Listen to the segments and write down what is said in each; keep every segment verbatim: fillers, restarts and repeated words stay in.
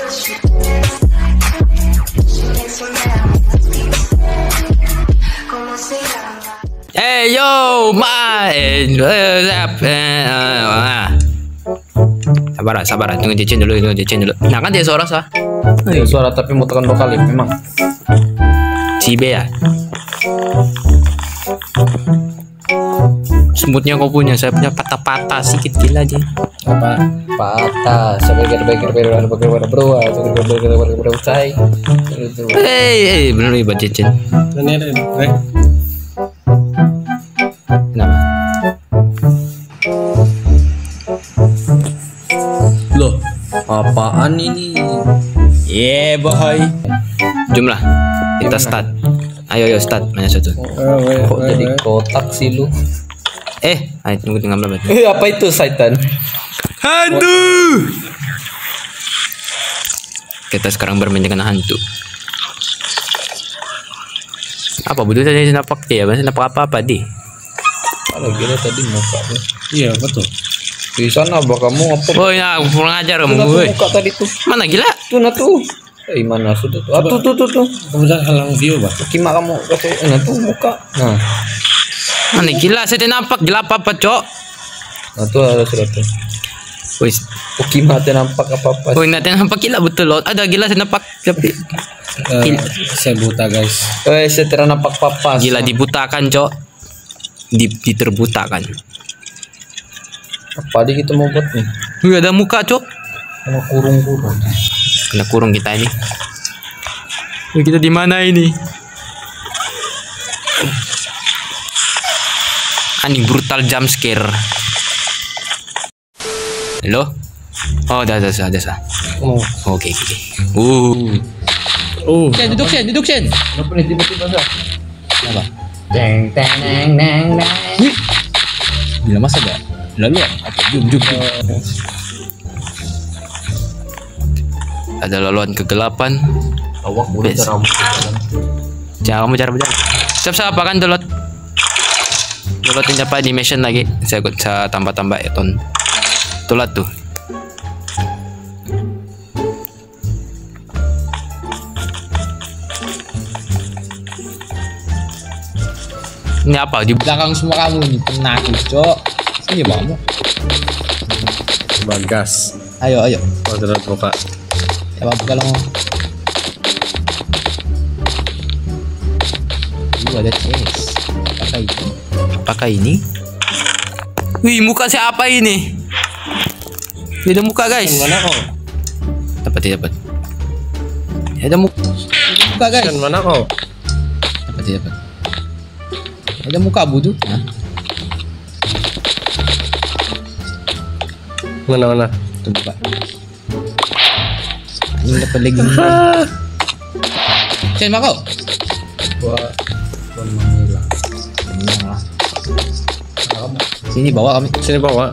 Hey yo, main. Sabar, sabar, tunggu Jecen dulu, tunggu Jecen dulu. Nah kan dia suara sah. Ada suara tapi mau tekan dua kali memang. Si B ya. Semutnya kau punya, saya punya patah-patah sedikit gila aja. Apa? Patah. Sebagai baikir baikir baikir baikir bro, sebagai baikir baikir bro say. Hei, hei, benar nih buat Jecen. Ini ada, Rek. Kenapa? Loh, apaan ini? Yeah boy. Jumlah. Kita start. Ayo ayo start. Mana satu? Kok jadi kotak sih lu? Eh, ayo tunggu tengah berapa? Eh, apa itu setan? Hantu. Kita sekarang bermain dengan hantu. Apa butuh tadi napak dia? Masih napak apa-apa di? Kalau gila tadi mukanya. Iya, betul. Di sana bah kamu apa? Oh ya, kurang ajar kamu. Tuh Woi. muka tadi tuh. Mana gila? Tuh nah tuh. Eh mana sudah tuh? Ah, tuh tuh tuh tuh. Kemudian halang view, Pak. Kima kamu kasih nah tuh muka. Nah. Mana gila? Saya tidak nampak gila apa-apa, Cok. Nah tuh ada sudah tuh. Wis. Oh, Kima teh nampak apa-apa. Oh, nanti nampak gila betul loh. Ada gila saya nampak tapi Eh, saya buta, guys. Eh, saya tidak nampak apa-apa. gila dibutakan, Cok. Di, diterbutakan. Apa di kita mau buat nih? Wih, ada muka, Cok. Mau kurung-kurung. Kena kurung kita ini. Wih, kita di mana ini? Anjing brutal jump scare. Halo? Oh, dah, dah, dah, dah. Oh. Oke, oke. Uh. Oh. Sen, duduk sen, duduk sen. Kenapa nih tiba-tiba sah? Apa? Deng deng deng deng deng. Wih. Bila masa gak? Lalu apa? Jum, jum, jum. Ada laluan kegelapan. Awak mulut Bes. rambut. Jangan kamu cara berjalan. Siap-siap apa kan dolot? Dolotin apa di mission lagi? Saya ikut saya tambah-tambah ya ton. Tulat tuh. Ini apa di belakang semua kamu ini penakut, Cok. Sini kamu. Bagas. Ayo, ayo. Oh, terus buka. Ya buka lo. Itu ada chest. Apakah itu? Apakah ini? Wih, muka siapa ini? Beda muka, guys. Mana kau? Dapat, dapat. Ada muka. Muka, guys. Kan mana kau? Dapat, dapat. Ada muka budu. Hah? Mana mana? Tuh buka. Ini dapat lagi. Sen mau kau? Gua gua menghilang. Hilang lah. Sini bawa kami. Sini bawa.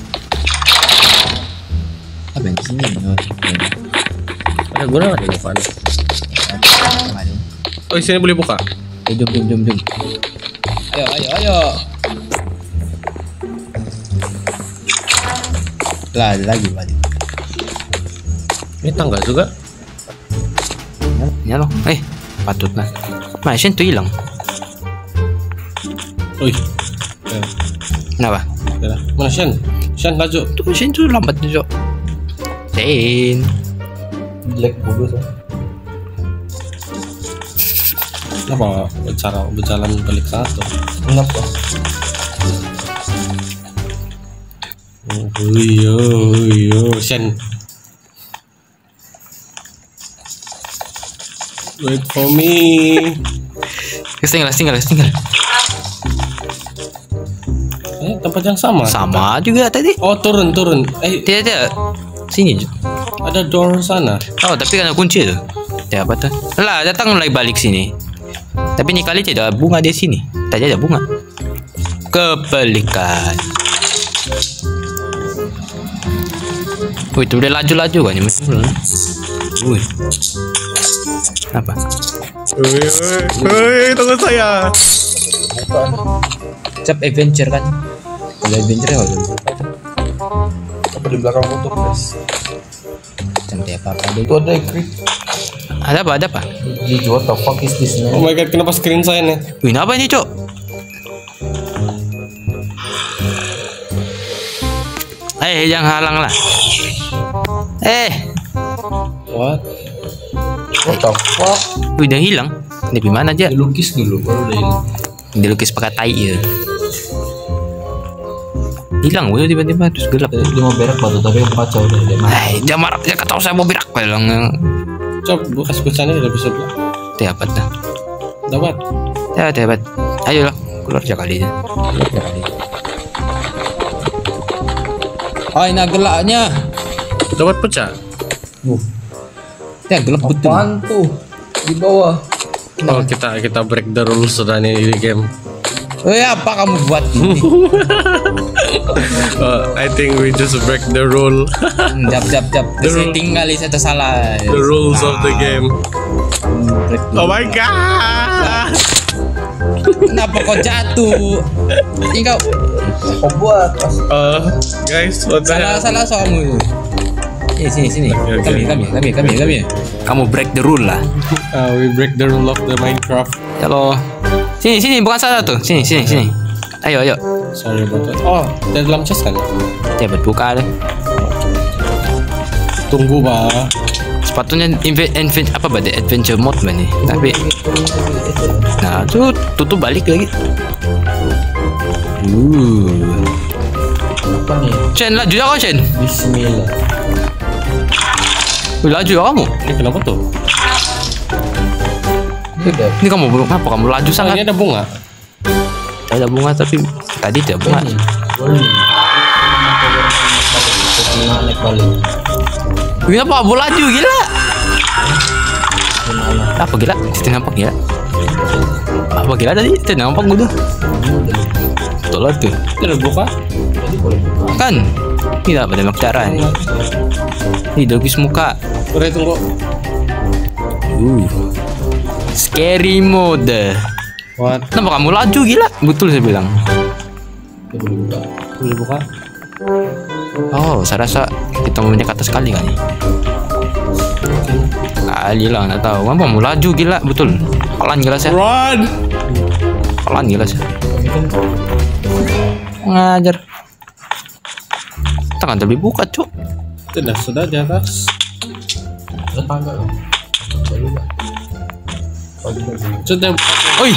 Apa yang sini? Ada guna nggak di buka? Oh, sini boleh buka. Jom, jom, jom, jom. Ayo, ayo, ayo. Lah, ada lagi balik. Ini tangga juga. Ya loh. Eh, patut lah. Masih tuh hilang. Oi. Kenapa? Ya. Mana Shen? Shen maju. Tuh mesin tuh lambat tuh, Cok. Sen. Jelek bodoh sah. Kenapa cara berjalan balik satu? Kenapa? Oh iya, iya, Shen. Wait for me. Tinggal, tinggal, tinggal. Eh, tempat yang sama. Sama juga tadi. Oh, turun, turun. Eh, Tidak, tidak. Sini. Cok. ada door sana. Oh, tapi karena kunci tuh. Ya, apa tuh? Lah, datang lagi balik sini. Tapi ini kali tidak ada bunga di sini. Tadi ada bunga. Kebalikan. Wih, itu udah laju-laju kan ini. Wih. Apa? Woi, woi, tunggu saya. Cap adventure kan? Kalau adventure ya udah. Apa di belakang tuh guys? Santai apa-apa deh. Itu ada krik. Ada apa? Ada apa? Gigi, what the fuck is this, Oh man? my god, kenapa screen saya nih? Wih, ini apa ini, Cok? Eh, jangan halang lah. Eh, What? What the fuck? wih, udah hilang. Ini gimana aja? Dilukis dulu baru deh. Dilukis pakai tai ya. Hilang, wih, tiba-tiba terus gelap. Dia mau berak batu tapi yang kacau deh. Dia mah. Eh, dia marah, dia kata saya mau berak, bilang. Coba bekas kucanya udah bisa belum? Dapat dah. Dapat. Ya, dapat. Ayo lah, keluar aja kali ya. Ah, ini gelaknya. Dapat pecah. Uh, Ya, gelap betul. apaan tuh? Di bawah. Oh, kita kita break the rules sudah nih di game. Eh, apa kamu buat ini? Uh, I think we just break the rule, Jap jap jap. The rule- Setting kali saya tersalah. the rules of the game. Oh my god! Kenapa kau jatuh? Ini kau. Kau buat. Uh, guys, what the Salah hell? salah soalmu. Eh, sini sini. Oke, oke. Kami kami kami kami kami. Kamu break the rule lah. Uh, we break the rule of the Minecraft. Halo. Sini, sini, bukan salah tuh. Sini, sini, sini. Ayo, ayo. Sorry about that. Oh, dari dalam chest kan? Ya, berbuka deh. Tunggu bah. Sepatunya inve, inve, apa badai adventure mode bah nih. Tapi, nah tuh tutup balik lagi. Uh, Apa nih? Chen laju ya kau Chen. Bismillah. Wih, laju ya kamu. Ini kenapa tuh? Udah. Ini kamu belum apa? Kamu laju Oh, ini sangat. ada bunga. Ada bunga tapi tadi tidak bunga. Ini. Warning. Naik balik. Wih, apa kamu laju gila? Apa gila? Tidak nampak gila. Apa gila tadi? Tidak nampak gue tuh. Betul lah tuh. Ini ada buka. Kan? Tidak pada makcara nih. Ini dogis muka. Udah tunggu. Uh. Scary mode. What? Kenapa kamu laju gila? Betul saya bilang. Boleh buka? Oh, saya rasa kita mau mendekat atas kali kan nih. Kali lah, nggak tahu. Kenapa kamu laju gila? Betul. Pelan gila saya. Run! Pelan gila saya. Ngajar. Tangan terlalu buka cuk. Sudah, sudah di atas. Ada tangga loh. Sudah. Oi,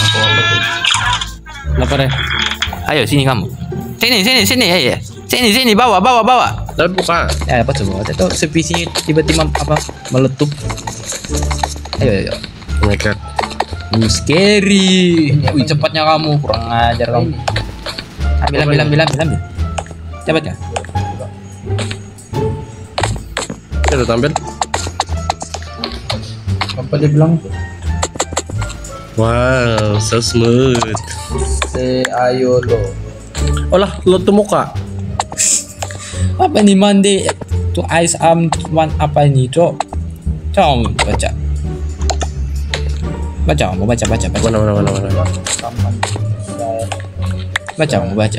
Kenapa deh? ayo sini kamu. Sini, sini, sini, ya, ya. Sini, sini, bawa, bawa, bawa. Dapat buka. Ya apa coba? Itu sevisi tiba-tiba apa meletup. Ayo, ayo. Oh my god. Uh, scary. Wih, cepatnya kamu kurang ajar kamu. Ambil, ambil, ambil, ambil, ambil. Cepat ya. Kita udah tampil. Apa dia bilang? Wow, so smooth. Se ayo lo. Olah, lo tuh muka. Apa ini mandi? Tuh ice arm one apa ini, Cok? Coba baca. Baca, mau baca, baca, baca. Mana mana mana mana. Baca, mau baca.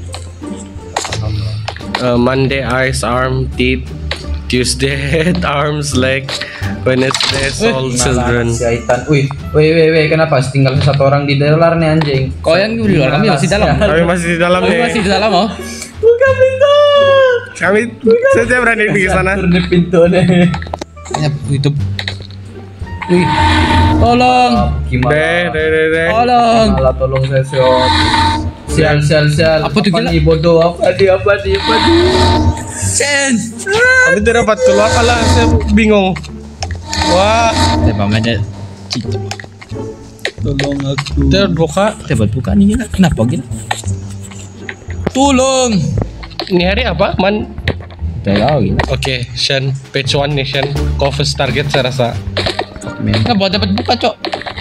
Uh, Monday eyes, arm, teeth. Tuesday head, arms, leg. Wednesday soul, children. Si Aitan. Wih, wih, wih, wih, kenapa? Tinggal satu orang di luar nih anjing. Kau yang di luar, kami masih dalam. Kami masih di dalam Kami nih. masih di dalam, oh. Buka pintu. Kami saja berani di sana. Turun di pintu nih. Ya, itu. Wih, tolong. Gimana? Deh, deh, deh, deh. Tolong. Malah tolong saya siot. Sial, sial, sial. Apa tuh, gila? nih bodoh? Apa di apa di apa di? Sen. Kami tidak dapat keluar. Alah, saya bingung. Wah, Coba ada cicak. Tolong aku. tidak buka. Coba buka nih gila. Kenapa gila? Tolong. Ini hari apa, man? Tidak tahu gila. Oke, Shen, page one nih, Shen. Kau first target saya rasa. Kenapa dapat buka, Cok?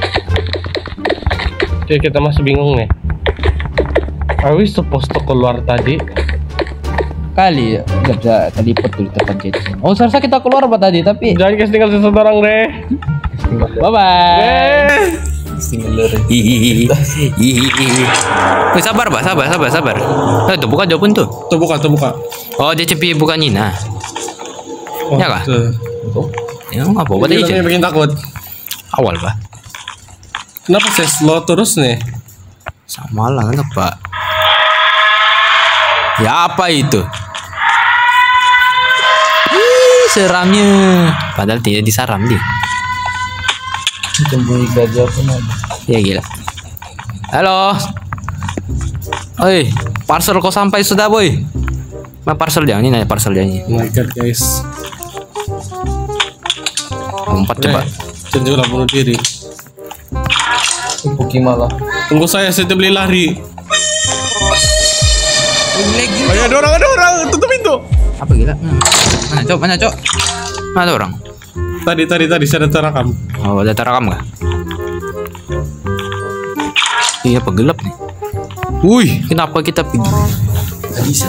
Oke, kita masih bingung nih. Are we supposed to keluar tadi? Kali nggak bisa teleport tuh di tempat jadi. Oh, seharusnya kita keluar apa tadi? Tapi Jangan kasih tinggal satu orang deh. bye bye. Eh, Hihihi. Hihihi. Wih, sabar, Pak. Sabar, sabar, sabar. Eh, tuh buka jawabin tuh. tuh buka, tuh buka. Oh, dia cepi bukan Nina. Oh, Ya kah? tuh. Ya apa buat Ini aja. yang bikin takut. Awal bah. Kenapa saya slow terus nih? Sama lah kenapa? Ya apa itu? Ih, seramnya. Padahal tidak disaram dia. Cembunyi gajah pun ada. Ya gila. Halo. Oi, parcel kau sampai sudah boy. Ma parcel dia ini nanya parcel dia ini. Oh my god guys. Lompat coba. Saya juga bunuh diri. Puki malah. Tunggu saya, saya beli lari. Lagi. Oh, ada orang, ada orang, tutup pintu. Apa gila? Hmm. Mana cok? Mana cok? Mana ada orang? Tadi, tadi, tadi saya ada terekam. Oh, ada terekam nggak? Iya, apa gelap nih? Wih, kenapa kita pergi? Gak bisa.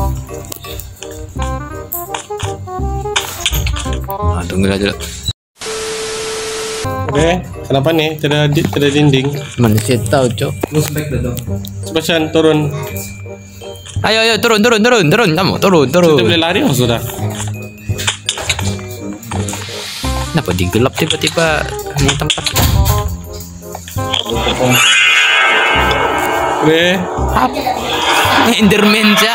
Ah, tunggu aja. Oke, kenapa nih? Tidak, di- tidak dinding. Mana saya tahu cok? Close back dah dong. Sebastian turun. Ayo, ayo, turun, turun, turun, turun, kamu turun, turun. Kita beli lari oh sudah. Kenapa digelap tiba-tiba ini tempat? Oke, Apa? Enderman ya?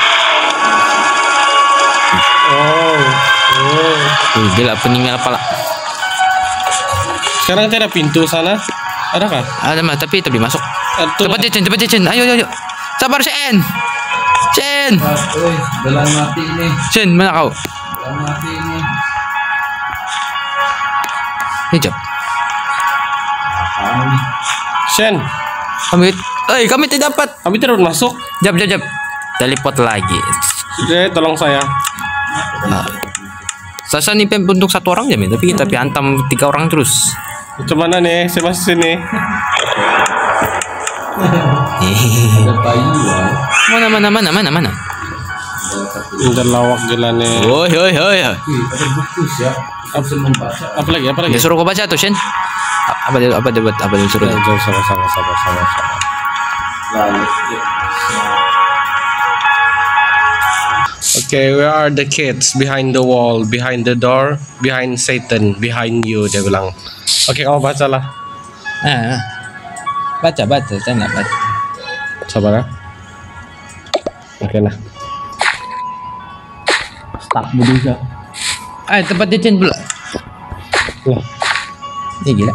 oh, oh. Wih, gila peninggal pala. Sekarang tidak ada pintu sana. Adakah? Ada mah, tapi tapi masuk. Eh, tuh. Cepat Chen, cepat Chen. Ayo, ayo, ayo. Sabar Chen. Chen. Woi, jalan mati ini. Chen, mana kau? Jalan mati ini. Hijab. Apaan nih? Shen, Kami, eh kami tidak dapat. kami tidak masuk. Jap, jap, jap. Teleport lagi. Oke, tolong saya. Nah. Sasa nih pem untuk satu orang jamin, tapi tapi hantam tiga orang terus. Cuman nih, saya masih sini. Ada bayi ya. Mana mana mana mana mana. Udah lawak gila nih. Oi oi oi. Wih, ada buku ya. Bisa membaca. Apa lagi? Apa lagi? Dia suruh kau baca tuh Shen. A- Apa dia apa dia buat apa dia suruh? Jangan, jangan, sabar, sabar, sabar, sabar, sabar. Lalu. Okay, where are the kids? Behind the wall, behind the door, behind Satan, behind you. Dia bilang. Oke, kamu bacalah. Ah, ah. Baca baca, saya nggak baca. Sabar ya. Oke nah. Stuck berusaha. Ah, tempat dia Chen pula. Loh, Ini gila.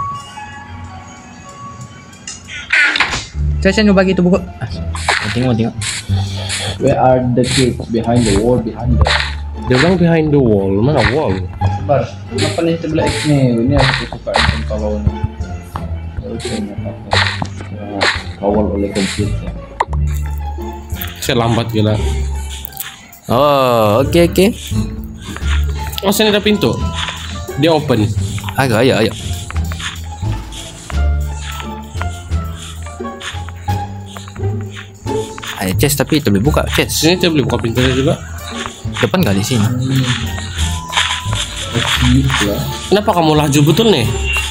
Saya Chen bagi itu buku. Ah, tengok tengok. Where are the kids? Behind the wall, behind the. dia bilang behind the wall. Mana wall? Sabar. Kenapa nih sebelah X nih? Ini aku suka yang kalau ini. Terus ini apa? Kawal oleh komputer. Saya lambat gila. Oh, oke oke. Oh, sini ada pintu. Dia open. Ayo ayo ayo. Ada chest tapi itu dibuka chest. Sini dia boleh buka pintunya juga. Depan kali sini. Gitu lah. Kenapa kamu laju betul nih?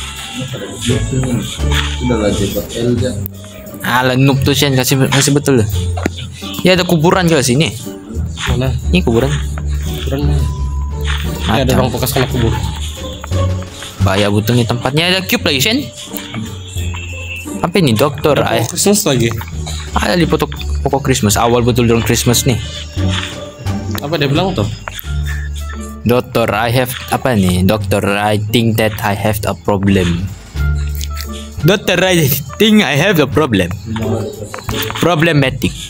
Sudah lah jebat L ya. Ala noob tuh Shen kasih kasih betul. Ya ada kuburan ke sini. Mana? Ini kuburan. Kurang mana? Ini ada Macam. orang bekas kena kubur. Bahaya betul nih tempatnya, ada cube lagi Shen. Apa ini dokter? Ada Ay, pohon Christmas lagi. ada di pokok pokok Christmas awal betul dong Christmas nih. Apa dia bilang tuh? Dokter, I have apa nih? Dokter, I think that I have a problem. Dokter, I think I have a problem. Problematic.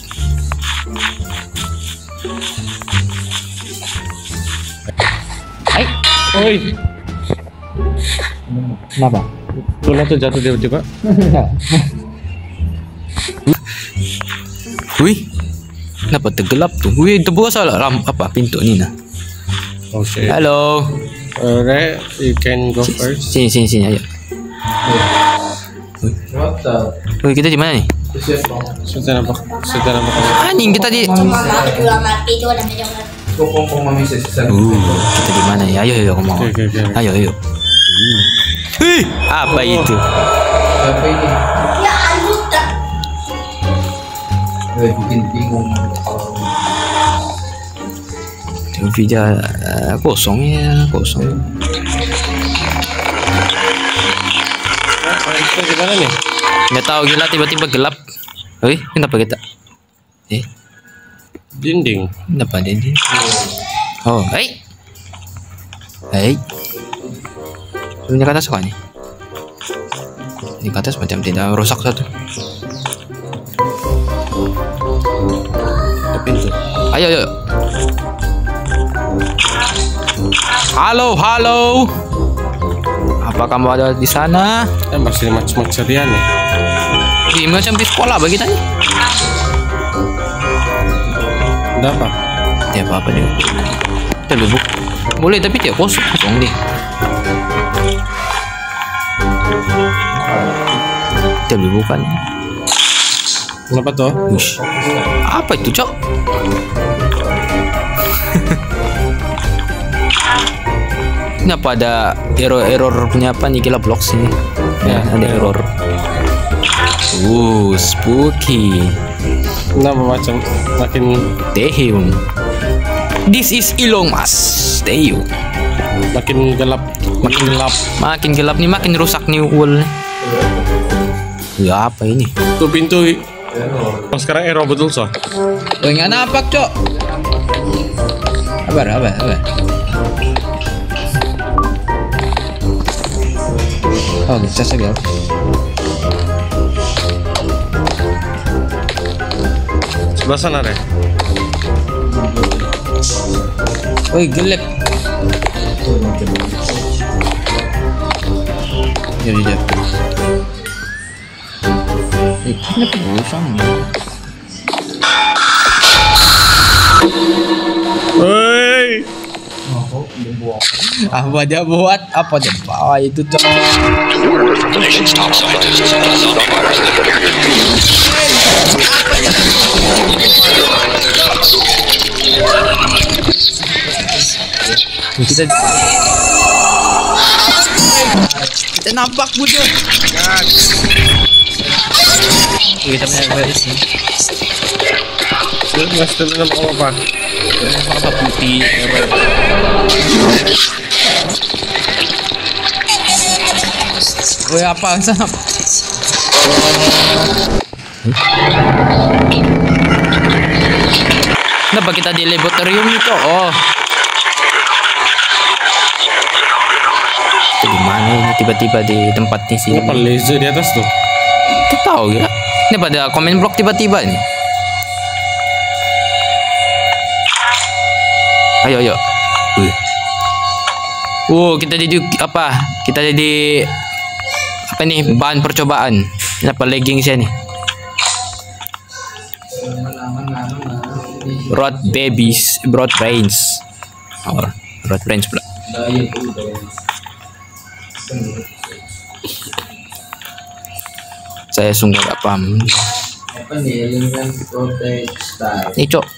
Hai, Oi, kenapa? Luna tuh jatuh tiba-tiba. Wih, kenapa tergelap tuh? Wih, terbuka salah lamp apa pintu ni nah. Oh shit. Halo. Okay, you can go first. Sini sini sini ayo. What the? Wih, kita di mana nih? Sudah nampak, sudah nampak. Anjing kita di. Kok mami sisa. Uh, kita di mana ya? Ayo ayo kamu. Oke, oke, oke. Ayo ayo. Wih, apa itu? Apa ini? Eh, bikin bingung. Tengok video uh, kosong ya, kosong. Itu gimana nih? Nggak tahu gila tiba-tiba gelap. Oi, kenapa kita? Eh, Dinding. kenapa ini? Oh, hei. Hei. Punya ke atas apa nih? Di atas macam tidak rusak satu. Ada pintu. Ayo, ayo. Halo, halo. Apa kamu ada di sana? Eh masih macam cerian nih. Di macam di sekolah bagi tanya. Ada apa? Tidak apa-apa deh. Kita bubuk. Boleh tapi tidak kosong kosong deh. Kita bubukan. Kenapa tuh? Ush. Apa itu, Cok? Kenapa ada error-error punya apa nih gila blok sini? Ya, ada error. Uh, spooky. Kenapa macam makin Damn. This is Elon Musk. Damn. makin gelap, makin gelap. Makin gelap nih, makin rusak nih wall. Ya apa ini? Tuh pintu. Oh, sekarang error betul so. Oh, nggak nampak, Cok. Abar, abar, abar. Oh, bisa saja. Sebelah sana deh. Woi, gelap. Jadi dia. Eh, kenapa kosong nih? Woi. Apa dia buat? Apa dia bawa itu, Cok? Nation's top scientists and zombie virus that appeared in Kita kita nampak bujo. Kita punya garis nih. Lu nggak setuju nama apa? Apa putih? Woi, apa sana? Kenapa kita di laboratorium itu? Oh. Di mana ini tiba-tiba di tempat di sini? Apa laser di atas tuh? Kita tahu ya. Ini pada komen blok tiba-tiba nih. Ayo, ayo. Wih. Wow, kita jadi apa? Kita jadi apa nih? Bahan percobaan. Kenapa legging sih nih? Broad babies, broad brains. Oh, broad brains pula. Saya sungguh gak paham. Apa nih yang kan protek style? Nih, Cok.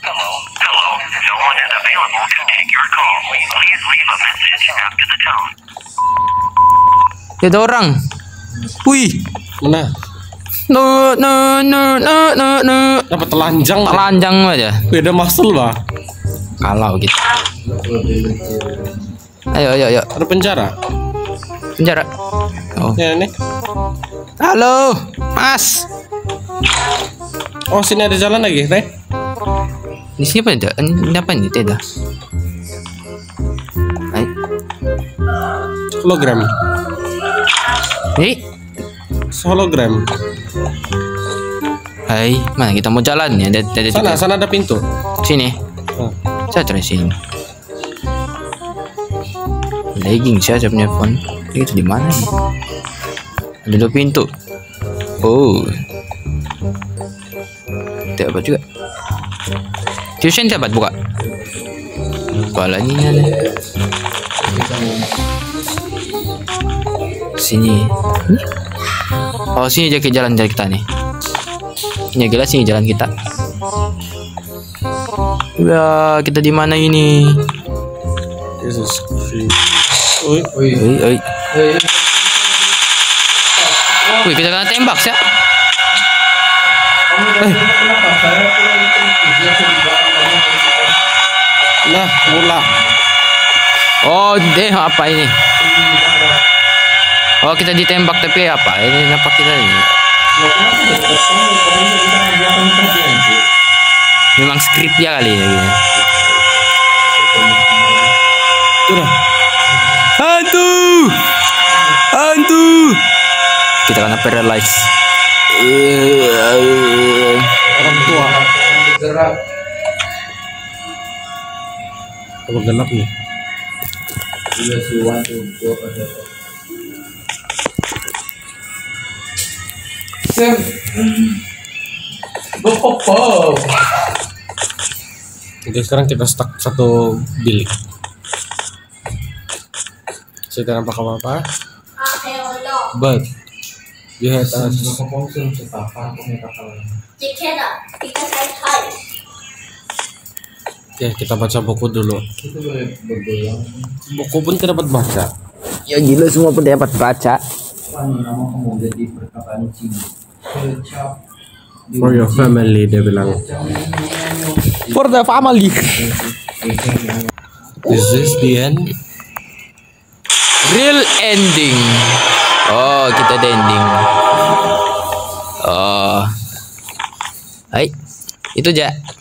Ya ada orang. Wih. Mana? No no no no no no. Dapat telanjang. Telanjang aja. Wih, ada muscle bah. Kalau gitu. Ayo ayo ayo. Ada penjara. Penjara. Oh. Ya nih. Halo, Mas. Oh, sini ada jalan lagi, Teh. Di sini apa ada? Ini apa nih, Teda? Hai. Hologram. Hei. Hologram. Hai, mana kita mau jalan ya? Ada, ada Sana, juga. sana ada pintu. Sini. Oh. Saya cari sini. Legging saya punya phone. Itu di mana nih? Ada dua pintu. Oh. Tidak apa juga. Tuition dapat buka. Kepalanya ada. Sini. Ini. Oh, sini aja ke jalan dari kita nih. Ini jelas sini jalan kita. Ya, kita di mana ini? Yesus. Oi, Wih, Oi, oi. eh, Wih, kita kena tembak sih. kamu dari kenapa saya pulang itu dia cerita Lah, mula. Oh, deh apa ini? Oh, kita ditembak tapi apa? Ini kenapa kita ini? Memang skrip ya kali ya gini. Udah. Hantu! Hantu! Kita kena paralyze. Orang tua. Gerak. Kalau gelap nih. Bila si Wan tuh gua pada. Sem. Bopopo. Oke, sekarang kita stuck satu bilik. Saya tidak nampak apa-apa. But you had us. Bopopo sem setapa punya kapal. Oke, kita baca buku dulu. Itu boleh bergoyang. Buku pun kita dapat baca. Ya gila semua pun dapat baca. Wan nama kamu jadi perkataan Cina. Kecap. For your family, dia bilang. For the family. Is this the end? Real ending. Oh, kita ada ending. Oh. Hai. Itu aja.